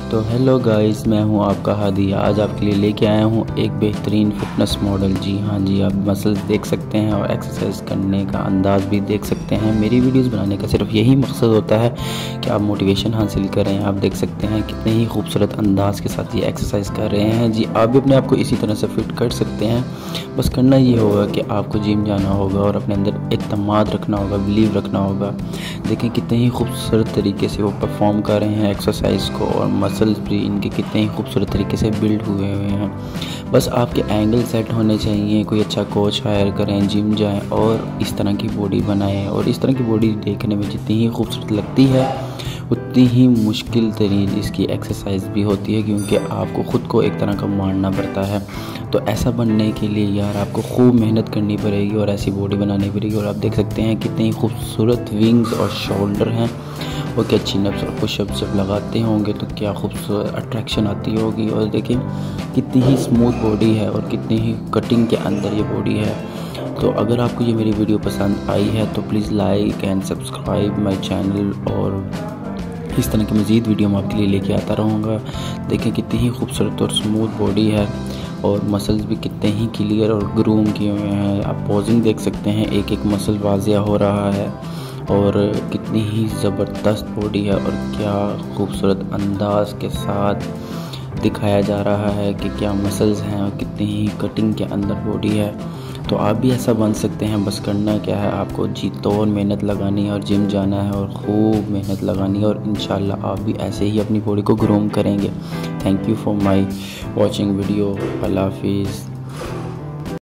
तो hello guys, मैं हूं आपका हादी। आज आपके लिए लेके आया हूं एक बेहतरीन फिटनेस मॉडल। जी हाँ जी, आप मसल्स देख सकते हैं और एक्सरसाइज करने का अंदाज़ भी देख सकते हैं। मेरी वीडियोस बनाने का सिर्फ यही मकसद होता है कि आप मोटिवेशन हासिल करें। आप देख सकते हैं कितने ही खूबसूरत अंदाज के साथ ये एक्सरसाइज कर रहे हैं। जी, आप भी अपने आप को इसी तरह से फिट कर सकते हैं। बस करना ये होगा कि आपको जिम जाना होगा और अपने अंदर एतमाद रखना होगा, बिलीव रखना होगा। देखें कितने ही खूबसूरत तरीके से वो परफॉर्म कर रहे हैं एक्सरसाइज को, और मसल्स भी इनके कितने ही खूबसूरत तरीके से बिल्ड हुए हुए हैं। बस आपके एंगल सेट होने चाहिए, कोई अच्छा कोच हायर करें, जिम जाएं और इस तरह की बॉडी बनाएं। और इस तरह की बॉडी देखने में जितनी ही खूबसूरत लगती है उतनी ही मुश्किल तरीन इसकी एक्सरसाइज भी होती है, क्योंकि आपको ख़ुद को एक तरह का मारना पड़ता है। तो ऐसा बनने के लिए यार आपको खूब मेहनत करनी पड़ेगी और ऐसी बॉडी बनानी पड़ेगी। और आप देख सकते हैं कितनी खूबसूरत विंग्स और शोल्डर हैं, और क्या चिनअप्स और पुशअप्स जब लगाते होंगे तो क्या खूबसूरत अट्रैक्शन आती होगी। और देखिए कितनी ही स्मूथ बॉडी है और कितनी ही कटिंग के अंदर ये बॉडी है। तो अगर आपको ये मेरी वीडियो पसंद आई है तो please like and subscribe my channel, और इस तरह की मज़ीद वीडियो मैं आपके लिए लेके आता रहूँगा। देखें कितनी ही खूबसूरत और स्मूथ बॉडी है, और मसल्स भी कितने ही क्लियर और ग्रूम किए हुए हैं। आप पोजिंग देख सकते हैं, एक एक मसल वाजिया हो रहा है, और कितनी ही ज़बरदस्त बॉडी है, और क्या खूबसूरत अंदाज के साथ दिखाया जा रहा है कि क्या मसल्स हैं और कितनी ही कटिंग के अंदर बॉडी है। तो आप भी ऐसा बन सकते हैं। बस करना क्या है, आपको जी तोड़ मेहनत लगानी है और जिम जाना है और खूब मेहनत लगानी है, और इंशाल्लाह आप भी ऐसे ही अपनी बॉडी को ग्रूम करेंगे। Thank you for my watching video. अल्लाह हाफिज़।